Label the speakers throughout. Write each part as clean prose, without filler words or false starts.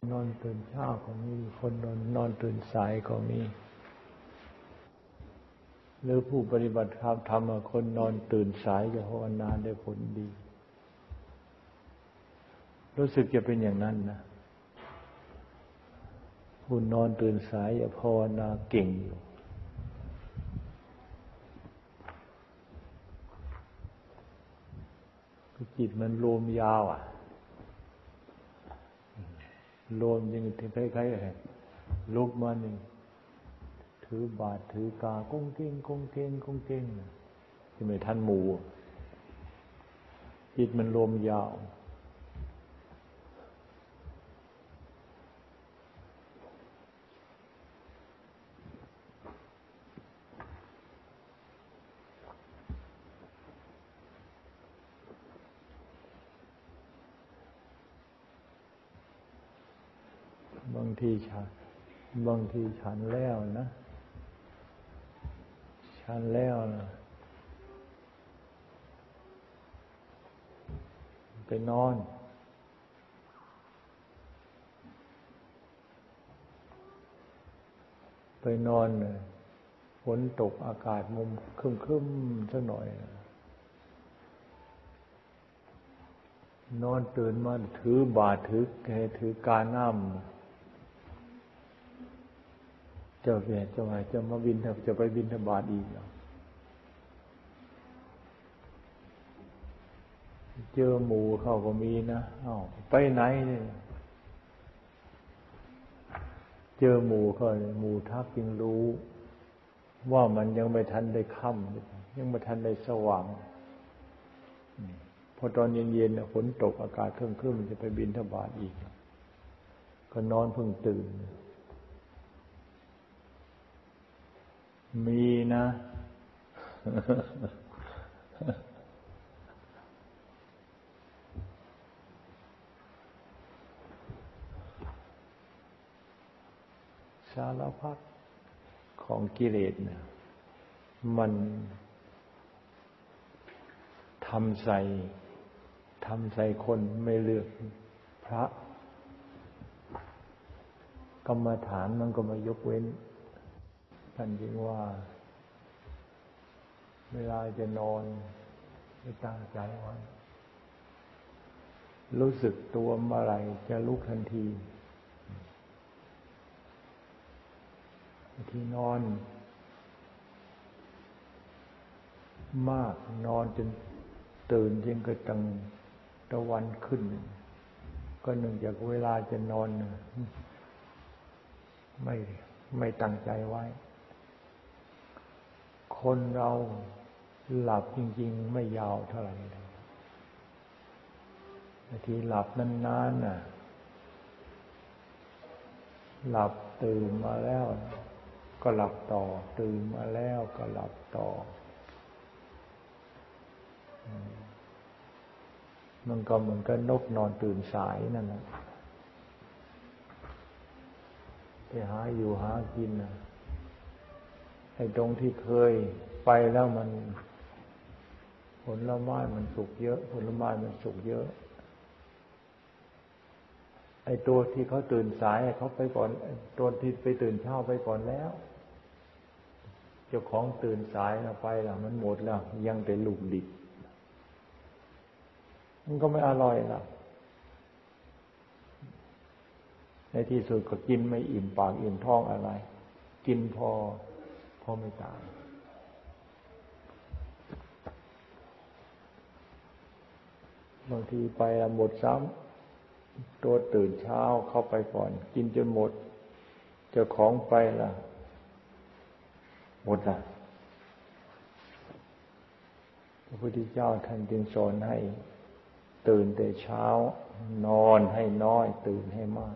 Speaker 1: นอนตื่นเช้าก็มีคนนอนตื่นสายก็มีหรือผู้ปฏิบัติธรรมคนนอนตื่นสายจะภาวนาได้ผลดีรู้สึกจะเป็นอย่างนั้นนะผู้นอนตื่นสายจะภาวนาเก่งอยู่จิตมันรวมยาวรวมยังคล้ายๆลุกมานี่ถือบาตรถือกาก้งเก้งก้งเก้งก้งเก้งที่ไม่ทันหมู่จิตมันรวมยาวบางทีฉันแล้วนะฉันแล้วนะไปนอนเลยฝนตกอากาศมุมครึ้มๆสักหน่อยนอนตื่นมาถือบาตรถือกาน้ำเจ้าเวียเจ้าไหนจะมาบินจะไปบิณฑบาตอีกเจอหมู่เขาก็มีนะไปไหนเนี่ยเจอหมู่เขาหมู่ทักจึงรู้ว่ามันยังไม่ทันได้ค่ำยังไม่ทันได้สว่างพอตอนเย็นๆฝนตกอากาศครึ้มๆจะไปบิณฑบาตอีกก็นอนเพิ่งตื่นมีนะสารพัดของกิเลสเนี่ยมันทำใส่คนไม่เลือกพระกรรมฐานมันก็มายกเว้นท่านจึงว่าเวลาจะนอนให้ตั้งใจไว้รู้สึกตัวเมื่อไหร่จะลุกทันทีที่นอนมากนอนจนตื่นยิ่งกระตังตะวันขึ้นก็เนื่องจากเวลาจะนอนไม่ตั้งใจไว้คนเราหลับจริงๆไม่ยาวเท่าไหร่เลยที่หลับนานๆน่ะหลับตื่นมาแล้วก็หลับต่อตื่นมาแล้วก็หลับต่อมันก็เหมือนกับนกนอนตื่นสายนั่นแหละไปหาอยู่หากินนะไอ้ตรงที่เคยไปแล้วมันผลไม้มันสุกเยอะผลไม้มันสุกเยอะไอ้ตัวที่เขาตื่นสายเขาไปก่อนตัวที่ไปตื่นเช้าไปก่อนแล้วเจ้าของตื่นสายแล้วไปแล้วมันหมดแล้วยังแต่ลูกดิบมันก็ไม่อร่อยล่ะในที่สุดก็กินไม่อิ่มปากอิ่มท้องอะไรกินพอไม่ตายบางทีไปหมดซ้ำตัวตื่นเช้าเข้าไปก่อนกินจนหมดเจ้าของไปล่ะหมดล่ะพระพุทธเจ้าท่านจึงสอนให้ตื่นแต่เช้านอนให้น้อยตื่นให้มาก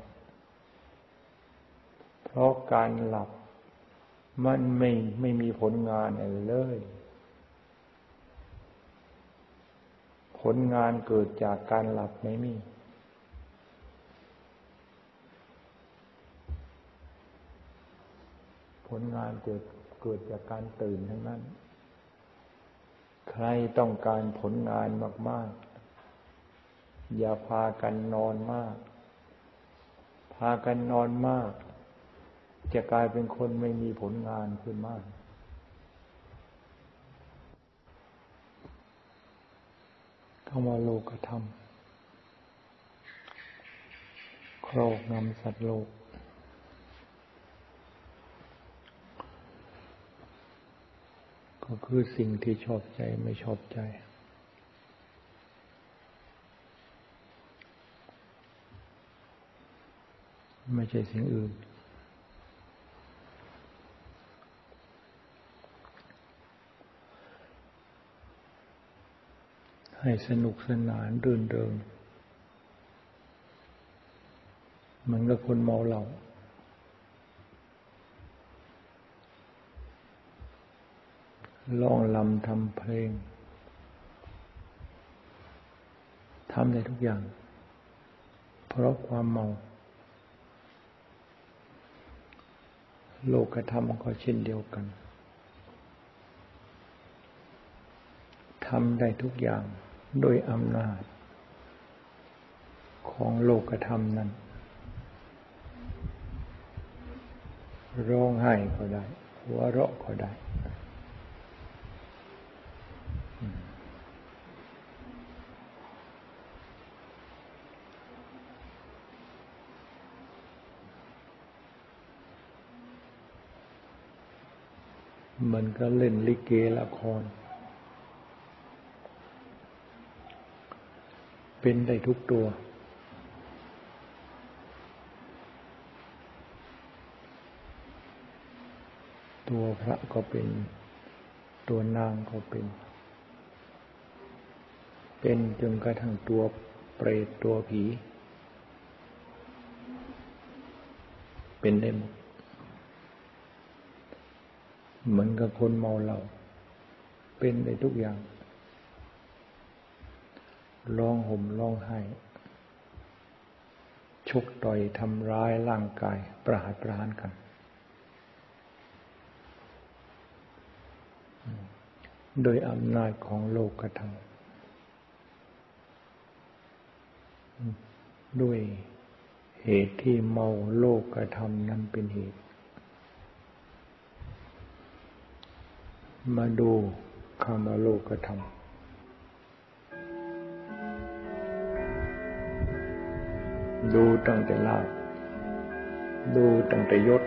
Speaker 1: เพราะการหลับมันไม่มีผลงานอะไรเลยผลงานเกิดจากการหลับไม่มีผลงานเกิดจากการตื่นทั้งนั้นใครต้องการผลงานมากๆอย่าพากันนอนมากพพากันนอนมากจะกลายเป็นคนไม่มีผลงานขึ้นมากคำว่าโลกธรรมครอบงำสัตว์โลกก็คือสิ่งที่ชอบใจไม่ชอบใจไม่ใช่สิ่งอื่นให้สนุกสนานรื่นเริงเหมือนกับคนเมาเหล้าร้องรำทำเพลงทำได้ทุกอย่างเพราะความเมาโลกธรรมก็เช่นเดียวกันทำได้ทุกอย่างโดยอำนาจของโลกธรรมนั้นร้องไห้ก็ได้หัวเราะก็ได้มันก็เล่นลิเกละครเป็นได้ทุกตัวตัวพระก็เป็นตัวนางก็เป็นจนกระทั่งตัวเปรตตัวผีเป็นได้หมดเหมือนกับคนเมาเหล้าเป็นได้ทุกอย่างร้องห่มร้องไห้ชกต่อยทำร้ายร่างกายประหารกันโดยอำนาจของโลกธรรมด้วยเหตุที่เมาโลกธรรมนั้นเป็นเหตุมาดูคำว่าโลกธรรมดูตั้งแต่ลาภดูตั้งแต่ยศ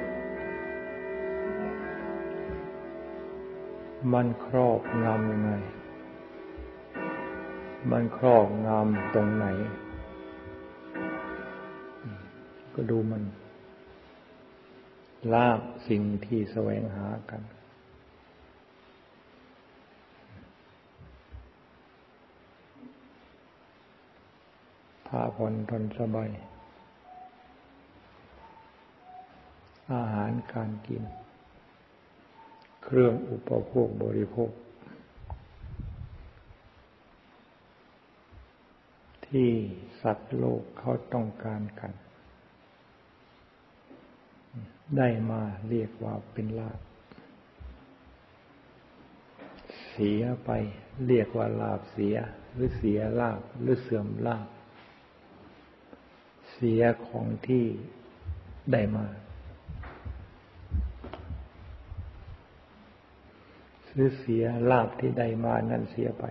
Speaker 1: มันครอบงำยังไงมันครอบงำตรงไหนก็ดูมันลาภสิ่งที่แสวงหากันผ้าผ่อนทนสบายอาหารการกินเครื่องอุปโภคบริโภคที่สัตว์โลกเขาต้องการกันได้มาเรียกว่าเป็นลาภเสียไปเรียกว่าลาภเสียหรือเสียลาภหรือเสื่อมลาภเสียของที่ได้มาหรือเสียลาภที่ได้มานั่นเสียไป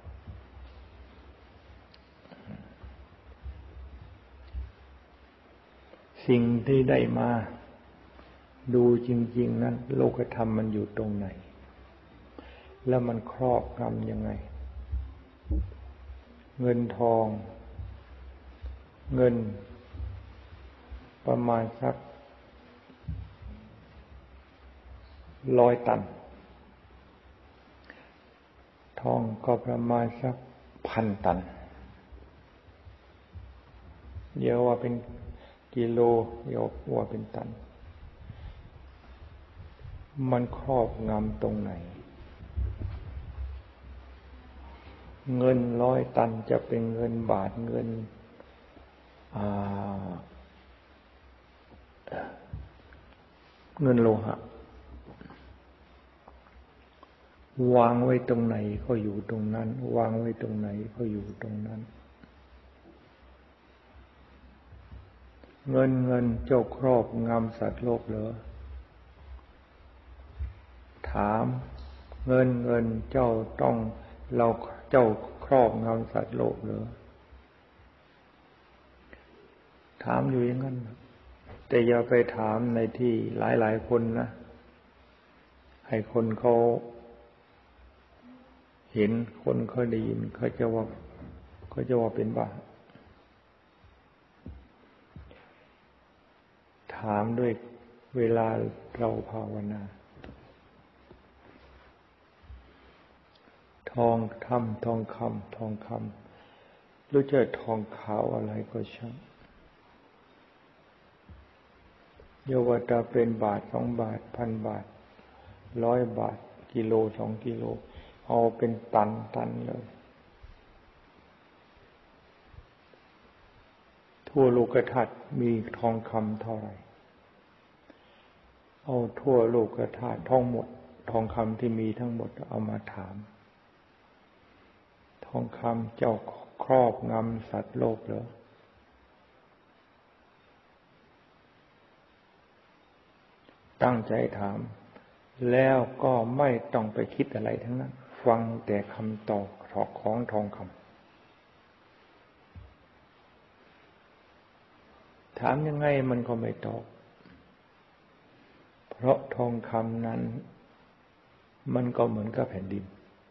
Speaker 1: สิ่งที่ได้มาดูจริงๆนั้นโลกธรรมมันอยู่ตรงไหนแล้วมันครอบงำยังไงเงินทองเงินประมาณสัก100 ตันทองก็ประมาณสัก1,000 ตันเดี๋ยวว่าเป็นกิโลเดี๋ยวว่าเป็นตันมันครอบงำตรงไหนเงิน100 ตันจะเป็นเงินบาทเงินเงินโลหะวางไว้ตรงไหนก็อยู่ตรงนั้นวางไว้ตรงไหนก็อยู่ตรงนั้นเงินเจ้าครอบงำสัตว์โลกเหรอถามเงินเจ้าต้องเจ้าครอบงำสัตว์โลกเหรอถามอยู่อย่างนั้นแต่อย่าไปถามในที่หลายคนนะให้คนเขาเห็นคนเขาได้ยินเขาจะว่าเป็นบ้าถามด้วยเวลาเราภาวนาทองคำรู้จะทองขาวอะไรก็ช่างโยว่าจะเป็นบาท2 บาท1,000 บาท100 บาทกิโล2 กิโลเอาเป็นตันเลยทั่วโลกธาตุมีทองคำเท่าไหร่เอาทั่วโลกธาตุทั้งหมดทองคำที่มีทั้งหมดเอามาถามทองคำเจ้าครอบงำสัตว์โลกเหรอตั้งใจถามแล้วก็ไม่ต้องไปคิดอะไรทั้งนั้นฟังแต่คำตอบของทองคำถามยังไงมันก็ไม่ตอบเพราะทองคำนั้นมันก็เหมือนกับแผ่นดิน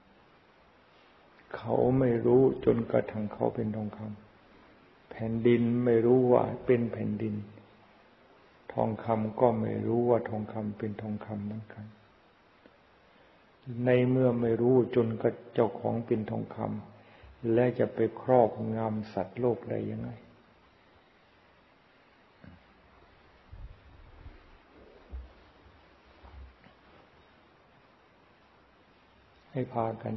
Speaker 1: เขาไม่รู้จนกระทั่งเขาเป็นทองคำแผ่นดินไม่รู้ว่าเป็นแผ่นดินทองคำก็ไม่รู้ว่าทองคำเป็นทองคำเหมือนกันในเมื่อไม่รู้จนกระเจ้าของเป็นทองคำและจะไปครอบงำสัตว์โลกได้ยังไงให้พากัน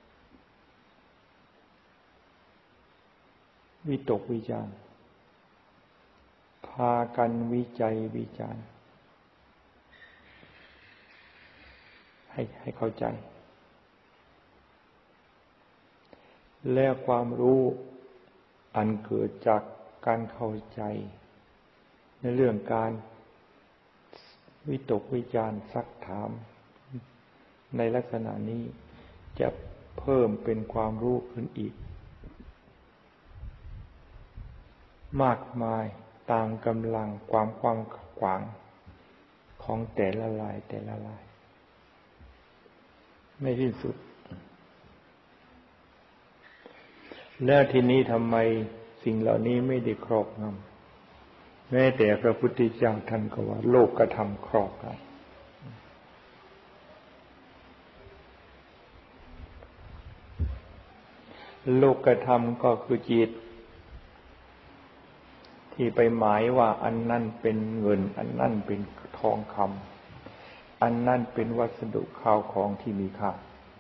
Speaker 1: วิตกวิจารณ์พากันวิจัยวิจารณ์ให้เข้าใจและความรู้อันเกิดจากการเข้าใจในเรื่องการวิตกวิจารณ์ซักถามในลักษณะนี้จะเพิ่มเป็นความรู้ขึ้นอีกมากมายตามกำลังความกว้างขวางของแต่ละลายไม่สิ้นสุดแล้วทีนี้ทำไมสิ่งเหล่านี้ไม่ได้ครอบงำแม้แต่พระพุทธเจ้าท่านก็ว่าโลกธรรมครอบงำโลกธรรมก็คือจิตที่ไปหมายว่าอันนั้นเป็นเงินอันนั้นเป็นทองคำอันนั้นเป็นวัสดุข้าวของที่มีค่า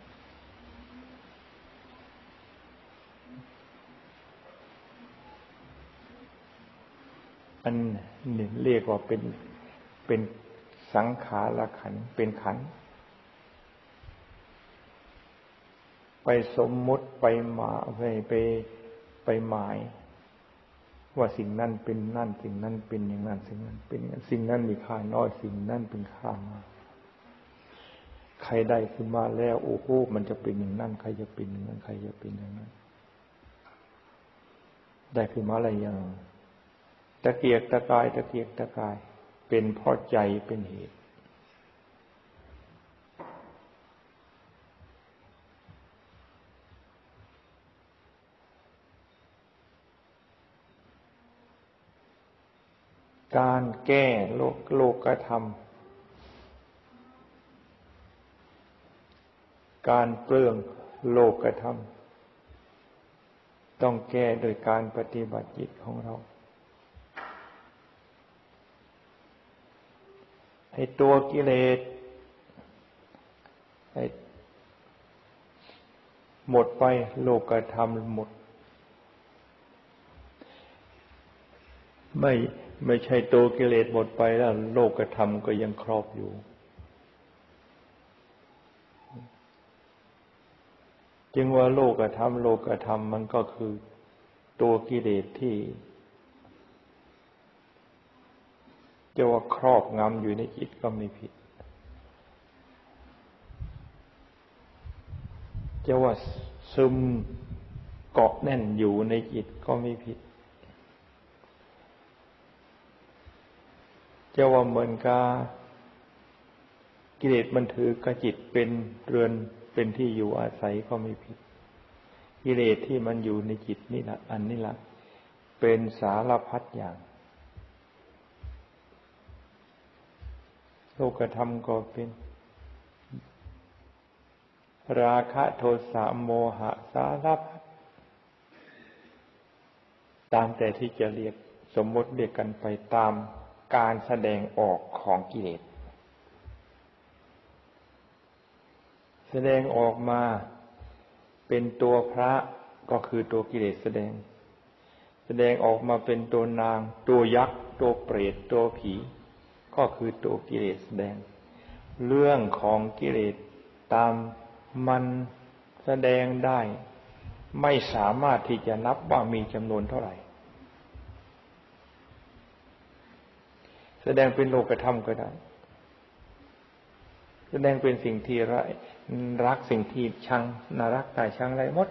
Speaker 1: อันนี้เรียกว่าเป็นสังขารขันธ์เป็นขันธ์ไปสมมุติไปหมายว่าสิ่งนั้นเป็นนั่นสิ่งนั้นเป็นอย่างนั้นสิ่งนั้นเป็นสิ่งนั้นมีค่าน้อยสิ่งนั้นเป็นค่ามากใครได้ขึ้นมาแล้วโอ้โหมันจะเป็นอย่างนั้นใครจะเป็นอย่างนั้นใครจะเป็นอย่างนั้นได้ขึ้นมาอะไรอย่างตะเกียกตะกายเป็นเพราะใจเป็นเหตุการแก้โลกธรรมการเปลื้องโลกธรรมต้องแก้โดยการปฏิบัติจิตของเราให้ตัวกิเลสให้หมดไปโลกธรรมหมดไม่ใช่ตัวกิเลสหมดไปแล้วโลกธรรมก็ยังครอบอยู่จึงว่าโลกธรรมมันก็คือตัวกิเลสที่จะว่าครอบงำอยู่ในจิตก็ไม่ผิดจะว่าซึมเกาะแน่นอยู่ในจิตก็ไม่ผิดจะว่าเหมือนกับกิเลสมันถือกับจิตเป็นเรือนเป็นที่อยู่อาศัยก็ไม่ผิดกิเลสที่มันอยู่ในจิตนี่ละอันนี้ละเป็นสารพัดอย่างโลกธรรมก็เป็นราคะโทสะโมหะสารพัดตามแต่ที่จะเรียกสมมติเรียกกันไปตามการแสดงออกของกิเลสแสดงออกมาเป็นตัวพระก็คือตัวกิเลสแสดงออกมาเป็นตัวนางตัวยักษ์ตัวเปรตตัวผีก็คือตัวกิเลสแสดงเรื่องของกิเลสตามมันแสดงได้ไม่สามารถที่จะนับว่ามีจำนวนเท่าไหร่แสดงเป็นโลกธรรมก็ได้แสดงเป็นสิ่งที่รักสิ่งที่ชังน่ารักน่าชังอะไรหมด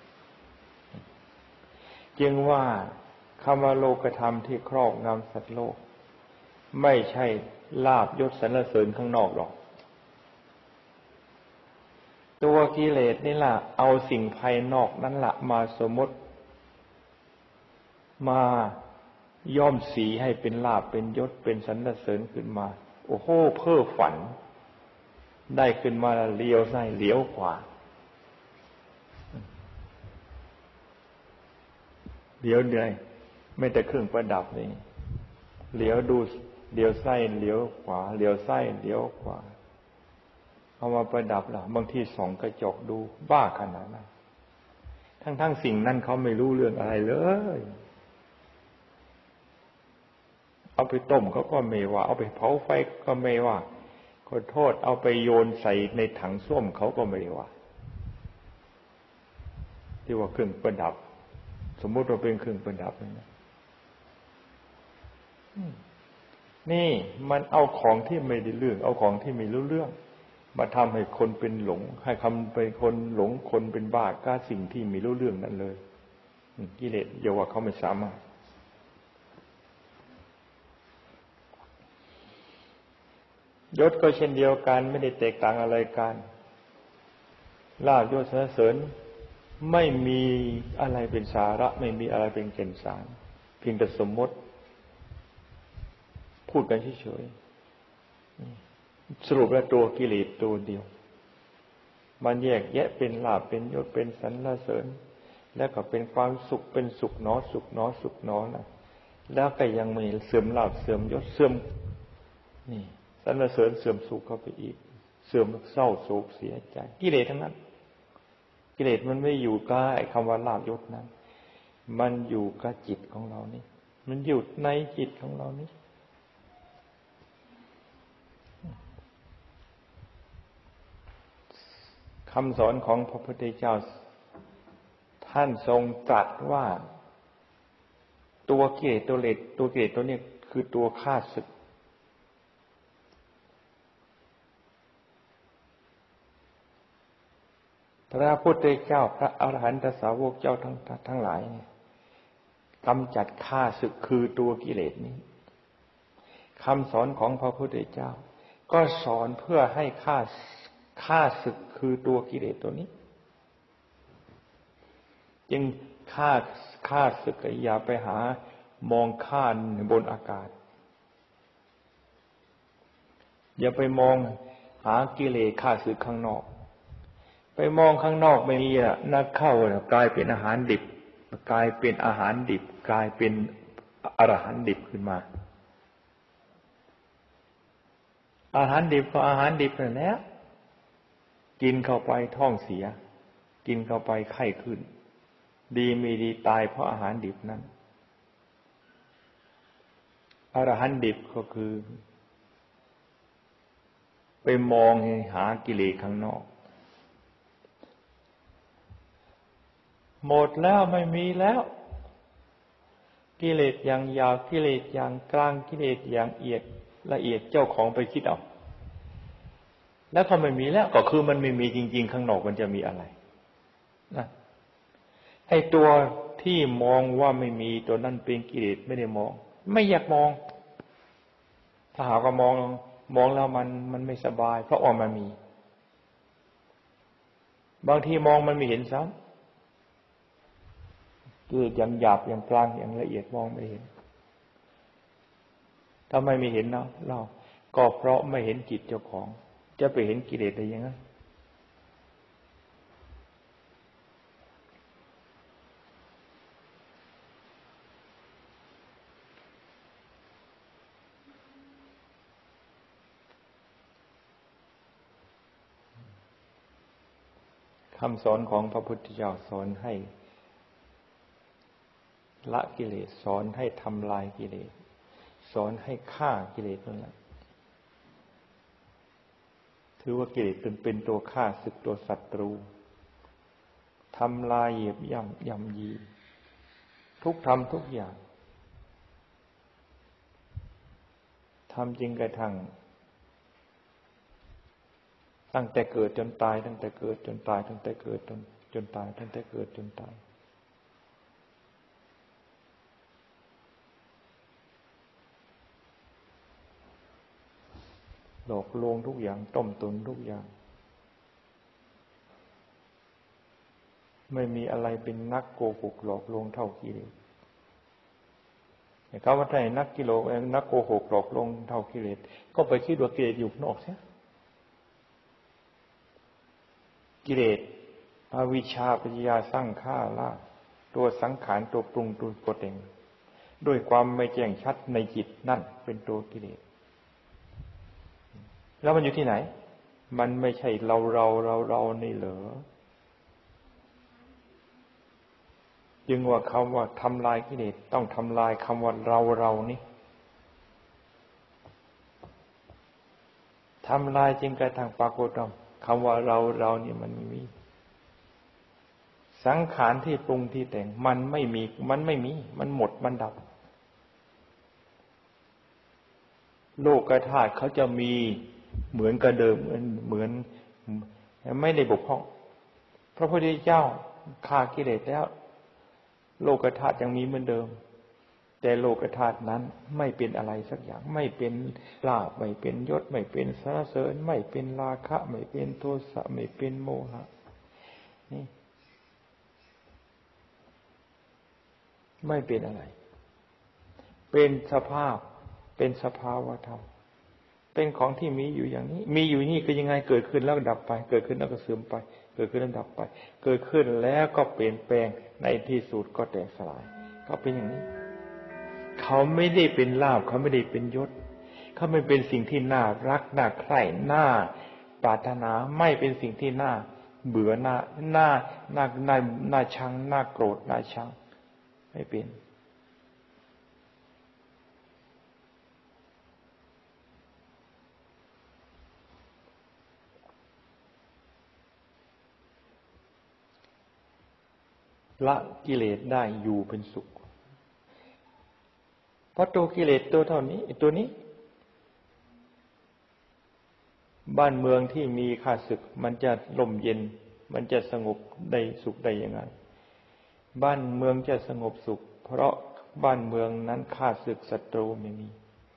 Speaker 1: จึงว่าคำว่าโลกธรรมที่ครอบงำสัตว์โลกไม่ใช่ลาภยศสรรเสริญข้างนอกหรอกตัวกิเลสนี่ล่ะเอาสิ่งภายนอกนั้นล่ะมาสมมติมาย่อมสีให้เป็นลาภเป็นยศเป็นสรรเสริญขึ้นมาโอ้โหเพ้อฝันได้ขึ้นมาแล้วเลี้ยวซ้ายเลี้ยวขวาเลี้ยวเหนื่อยไม่แต่เครื่องประดับนี่เลี้ยวดูเลี้ยวซ้ายเลี้ยวขวาเลี้ยวซ้ายเลี้ยวขวาเอามาประดับล่ะบางทีส่องกระจกดูบ้าขนาดนั้นทั้งสิ่งนั้นเขาไม่รู้เรื่องอะไรเลยเอาไปต้มเขาก็ไม่ว่าเอาไปเผาไฟก็ไม่ว่าขอโทษเอาไปโยนใส่ในถังส้วมเขาก็ไม่ว่าที่ว่าเครื่องประดับสมมติว่าเป็นเครื่องประดับนะนี่มันเอาของที่ไม่ได้เรื่องเอาของที่ไม่รู้เรื่องมาทำให้คนเป็นหลงให้คำเป็นคนหลงคนเป็นบ้าก้าสิ่งที่ไม่รู้เรื่องนั่นเลยกิเลสอย่าว่าเขาไม่สามารถยศก็เช่นเดียวกันไม่ได้แตกต่างอะไรกันลาภยศสรรเสริญไม่มีอะไรเป็นสาระไม่มีอะไรเป็นแก่นสารเพียงแต่สมมติพูดกันเฉยๆสรุปแล้วตัวกิเลสตัวเดียวมันแยกแยะเป็นลาภเป็นยศเป็นสรรเสริญแล้วก็เป็นความสุขเป็นสุขหนอสุขหนอสุขหนอนะแล้วก็ยังมีเสื่อมลาภเสื่อมยศเสื่อมนี่สรรเสริญเสื่อมสุขเข้าไปอีกเสื่อมเศร้าโศกเสียใจกิเลสทั้งนั้นกิเลสมันไม่อยู่กับไอ้คำว่าลาภยศนั้นมันอยู่กับจิตของเรานี่มันอยู่ในจิตของเรานี่คำสอนของพระพุทธเจ้าท่านทรงตรัสว่าตัวกิเลสตัวนี้คือตัวฆ่าศึกพระพุทธเจ้าพระอรหันตสาวกเจ้าทั้งหลายเนี่ยกำจัดฆ่าศึกคือตัวกิเลสนี้คำสอนของพระพุทธเจ้าก็สอนเพื่อให้ฆ่าศึกคือตัวกิเลสตัวนี้จึงฆ่าศึกอย่าไปหามองข้ามบนอากาศอย่าไปมองหากิเลสฆ่าศึกข้างนอกไปมองข้างนอกไม่มีอ่ะนักเข้ากลายเป็นอาหารดิบกลายเป็นอาหารดิบกลายเป็นอรหันต์ดิบขึ้นมาอาหารดิบก็อาหารดิบนั่นแหละกินเข้าไปท้องเสียกินเข้าไปไข้ขึ้นดีไม่ดีตายเพราะอาหารดิบนั้นอรหันต์ดิบก็คือไปมองหากิเลสข้างนอกหมดแล้วไม่มีแล้วกิเลสอย่างหยาบกิเลสอย่างกลางกิเลสอย่างละเอียดเจ้าของไปคิดเอาแล้วก็ไม่มีแล้วก็คือมันไม่มีจริงๆข้างนอกมันจะมีอะไรนะไอ้ตัวที่มองว่าไม่มีตัวนั้นเป็นกิเลสไม่ได้มองไม่อยากมองถ้าหากว่ามองแล้วมันไม่สบายเพราะว่ามันมีบางทีมองมันไม่เห็นซ้ำคืออย่างหยาบอย่างกลางอย่างละเอียดมองไม่เห็นทำไมไม่เห็นเนาะเราก็เพราะไม่เห็นจิตเจ้าของจะไปเห็นกิเลสได้ยังไงคำสอนของพระพุทธเจ้าสอนให้ละกิเลสสอนให้ทำลายกิเลสสอนให้ฆ่ากิเลสนั่นแหละถือว่ากิเลสเป็นตัวฆ่าศึกตัวศัตรูทำลายเหยียบย่ำยีทุกทำทุกอย่างทำจริงกระทั่งตั้งแต่เกิดจนตายตั้งแต่เกิดจนตายตั้งแต่เกิดจนตายตั้งแต่เกิดจนตายหลอกลวงทุกอย่างต้มตุนทุกอย่างไม่มีอะไรเป็นนักโกหกหลอกลวงเท่ากิเลสเขาว่าถ้านักโกหกหลอกลวงเท่ากิเลสก็ไปคิดว่ากิเลสอยู่นอกเสียกิเลสอวิชชาปัญญาสร้างฆ่าล่าตัวสังขารตัวปรุงตัวปรุงแต่งด้วยความไม่แจ้งชัดในจิตนั่นเป็นตัวกิเลสแล้วมันอยู่ที่ไหนมันไม่ใช่เรานี่เหรอจึงว่าคำว่าทำลายกิเลสต้องทำลายคำว่าเรานี่ทำลายจึงกระทั่งปรากฏคำว่าเรานี่มันไม่มีสังขารที่ปรุงที่แต่งมันไม่มีมันหมดมันดับโลกธาตุเขาจะมีเหมือนกับเดิมเหมือนไม่ได้บกพร่องพระพุทธเจ้าฆ่ากิเลสแล้วโลกธาตุยังมีเหมือนเดิมแต่โลกธาตุนั้นไม่เป็นอะไรสักอย่างไม่เป็นลาภไม่เป็นยศไม่เป็นสรรเสริญไม่เป็นราคะไม่เป็นโทสะไม่เป็นโมหะนี่ไม่เป็นอะไรเป็นสภาพเป็นสภาวะธรรมเป็นของที่มีอยู่อย่างนี้มีอยู่นี่ก็ยังไงเกิดขึ้นแล้วก็ดับไปเกิดขึ้นแล้วก็เสื่อมไปเกิดขึ้นแล้วดับไปเกิดขึ้นแล้วก็เปลี่ยนแปลงในที่สุดก็แตกสลายก็เป็นอย่างนี้เขาไม่ได้เป็นลาภเขาไม่ได้เป็นยศเขาไม่เป็นสิ่งที่น่ารักน่าใคร่น่าปรารถนาไม่เป็นสิ่งที่น่าเบื่อน่าชังน่าโกรธน่าชังไม่เป็นละกิเลสได้อยู่เป็นสุขเพราะตัวกิเลสตัวเท่านี้ตัวนี้บ้านเมืองที่มีข้าศึกมันจะร่มเย็นมันจะสงบได้สุขได้ยังไงบ้านเมืองจะสงบสุขเพราะบ้านเมืองนั้นข้าศึกศัตรูไม่มี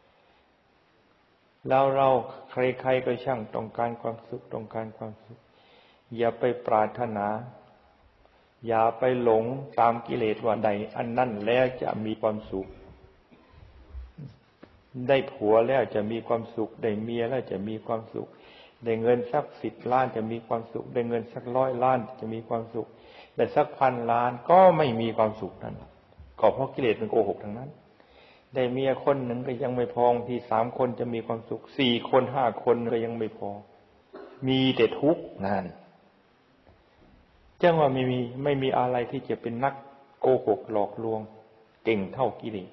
Speaker 1: แล้วเราใครๆก็ช่างต้องการความสุขต้องการความสุขอย่าไปปรารถนาอย่าไปหลงตามกิเลสว่าใดอันนั้นแล้วจะมีความสุขได้ผัวแล้วจะมีความสุขได้เมียแล้วจะมีความสุขได้เงินสัก10 ล้านจะมีความสุขได้เงินสัก100 ล้านจะมีความสุขได้สัก1,000 ล้านก็ไม่มีความสุขนั้นก็เพราะกิเลสมันโกหกทั้งนั้นได้เมียคนหนึ่งก็ยังไม่พอที่3 คนจะมีความสุข4 คน5 คนก็ยังไม่พอมีแต่ทุกข์นั่นจังว่าไม่มีอะไรที่จะเป็นนักโกหกหลอกลวงเก่งเท่ากิเลส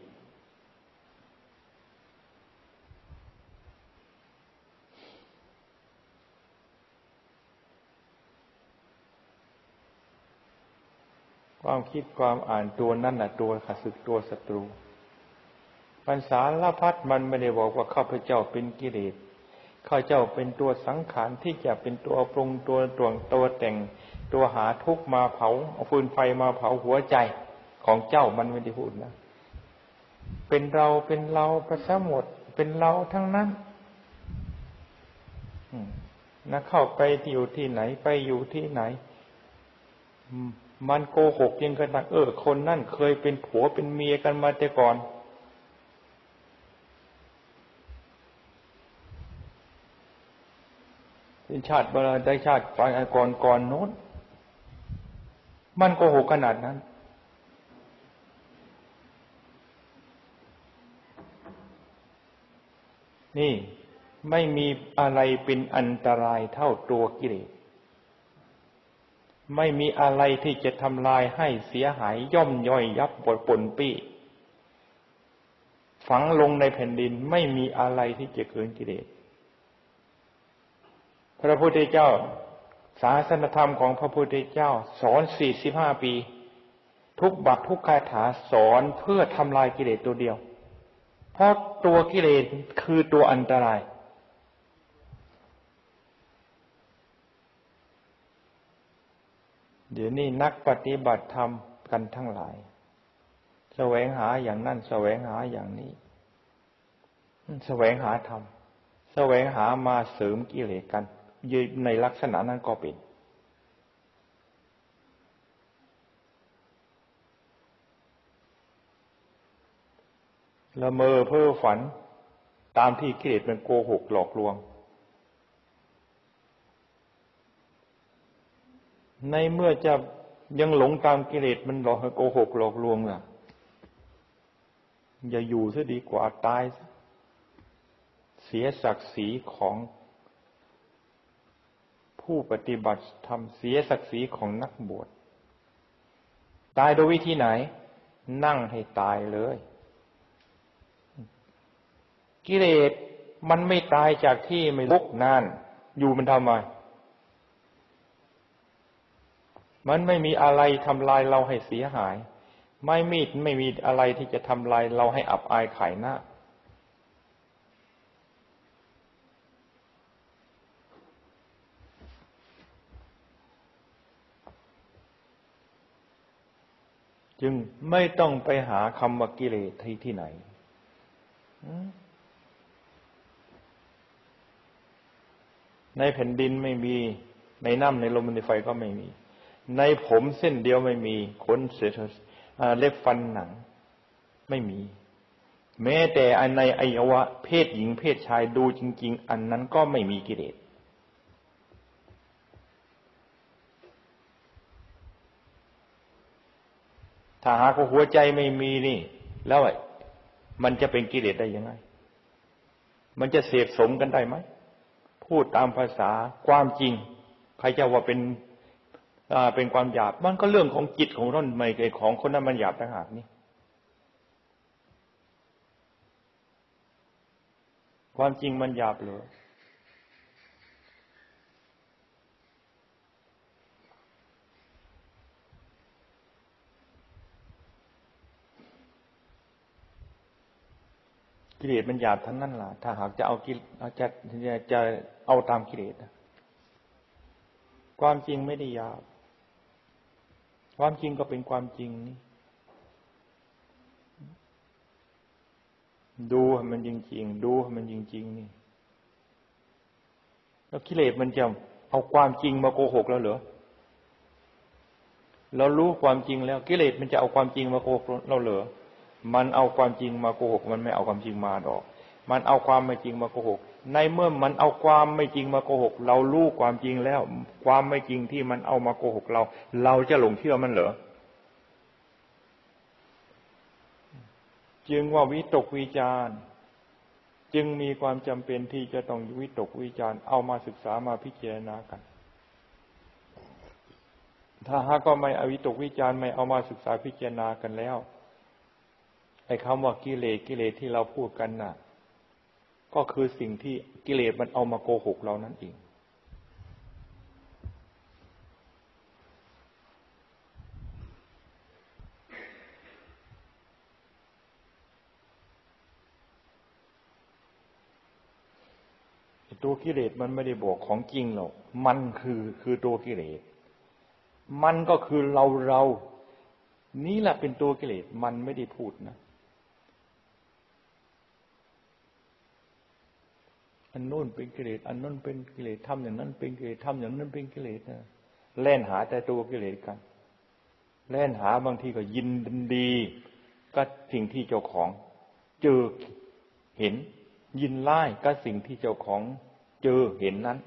Speaker 1: ควความคิดความอ่านตัวนั่นน่ะตัวข้าศึกตัวศัตรูปัญสารพัดมันไม่ได้บอกว่าข้าพเจ้าเป็นกิเลสข้าเจ้าเป็นตัวสังขารที่จะเป็นตัวปรุงตัวตวงตัวแต่งตัวหาทุกข์มาเผาเอาฟืนไฟมาเผาหัวใจของเจ้ามันไม่ได้พูดนะเป็นเราไปซะหมดเป็นเราทั้งนั้นนะเข้าไปอยู่ที่ไหนไปอยู่ที่ไหนมันโกหกยังกระทั่งคนนั่นเคยเป็นผัวเป็นเมียกันมาแต่ก่อนเป็นชาติโบราณได้ชาติก่อนโน้นมันโกหกขนาดนั้นนี่ไม่มีอะไรเป็นอันตรายเท่าตัวกิเลสไม่มีอะไรที่จะทำลายให้เสียหายย่อมย่อยยับปนปี้ฝังลงในแผ่นดินไม่มีอะไรที่จะเกินกิเลสพระพุทธเจ้าศาสนธรรมของพระพุทธเจ้าสอน45 ปีทุกบททุกคาถาสอนเพื่อทำลายกิเลสตัวเดียวเพราะตัวกิเลสคือตัวอันตรายเดี๋ยวนี้นักปฏิบัติธรรมกันทั้งหลายแสวงหาอย่างนั้นแสวงหาอย่างนี้แสวงหาธรรมแสวงหามาเสริมกิเลสกันในลักษณะนั้นก็เป็นละเมอเพ้อฝันตามที่กิเลสมันโกหกหลอกลวงในเมื่อจะยังหลงตามกิเลสมันหลอกโกหกหลอกลวงล่ะอย่าอยู่ซะดีกว่าตายเสียศักดิ์ศรีของผู้ปฏิบัติธรรมเสียศักดิ์ศรีของนักบวชตายโดยวิธีไหนนั่งให้ตายเลยกิเลสมันไม่ตายจากที่ไม่ลุกนานอยู่มันทำไมมันไม่มีอะไรทำลายเราให้เสียหายไม่มีอะไรที่จะทำลายเราให้อับอายขายหน้าจึงไม่ต้องไปหาคำว่ากิเลสที่ไหนในแผ่นดินไม่มีในน้ำในลมในไฟก็ไม่มีในผมเส้นเดียวไม่มีขนเล็บฟันหนังไม่มีแม้แต่ในอวัยวะเพศหญิงเพศชายดูจริงๆอันนั้นก็ไม่มีกิเลสถ้าหากว่าหัวใจไม่มีนี่แล้วมันจะเป็นกิเลสได้ยังไงมันจะเสพสมกันได้ไหมพูดตามภาษาความจริงใครจะว่าเป็นความหยาบมันก็เรื่องของจิตของท่านไม่ใช่ของคนนั้นมันหยาบต่างหากนี่ความจริงมันหยาบเหรอกิเลสมันหยาบทั้งนั้นล่ะถ้าหากจะเอาจะเอาตามกิเลสความจริงไม่ได้หยาบความจริงก็เป็นความจริงนี่ดูให้มันจริงๆดูให้มันจริงๆนี่แล้วกิเลสมันจะเอาความจริงมาโกหกแล้วเหรอเรารู้ความจริงแล้วกิเลสมันจะเอาความจริงมาโกหกเราเหรอมันเอาความจริงมาโกหกมันไม่เอาความจริงมาดอกมันเอาความไม่จริงมาโกหกในเมื่อมันเอาความไม่จริงมาโกหกเรารู้ความจริงแล้วความไม่จริงที่มันเอามาโกหกเราจะหลงเชื่อมันเหรอจึงว่าวิตกวิจารณ์จึงมีความจำเป็นที่จะต้องวิตกวิจารณ์เอามาศึกษามาพิจารณากันถ้าหากก็ไม่อวิตกวิจารณ์ไม่เอามาศึกษาพิจารณากันแล้วไอ้คำว่ากิเลสที่เราพูดกันน่ะก็คือสิ่งที่กิเลสมันเอามาโกหกเรานั่นเองตัวกิเลสมันไม่ได้บอกของจริงหรอกมันคือตัวกิเลสมันก็คือเรานี่แหละเป็นตัวกิเลสมันไม่ได้พูดนะอันโน้นเป็นกิเลสอันโน้นเป็นกิเลสทำอย่างนั้นเป็นกิเลสทำอย่างนั้นเป็นกิเลสนะแล่นหาแต่ตัวกิเลสกันแล่นหาบางทีก็ยินดีก็สิ่งที่เจ้าของเจอเห็นยินไล่ก็สิ่งที่เจ้าของเจอเห็นนั้น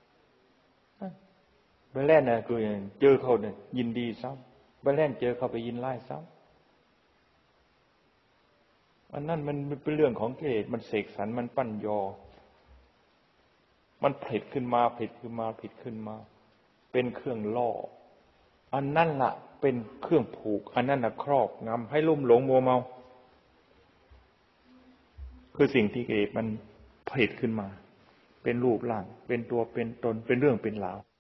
Speaker 1: ไปแล่นนะคือเจอเขาเนี่ยยินดีซ้ำไปแล่นเจอเขาไปยินไล่ซ้ำอันนั้นมันเป็นเรื่องของกิเลสมันเสกสรรมันปั้นยอมันผลิตขึ้นมาผลิตขึ้นมาผลิตขึ้นมาเป็นเครื่องล่ออันนั้นล่ะเป็นเครื่องผูกอันนั้นน่ะครอบงำให้ลุ่มหลงมัวเมาคือสิ่งที่กิเลสมันผลิตขึ้นมาเป็นรูปร่างเป็นตัวเป็นตนเป็นเรื่องเป็นราว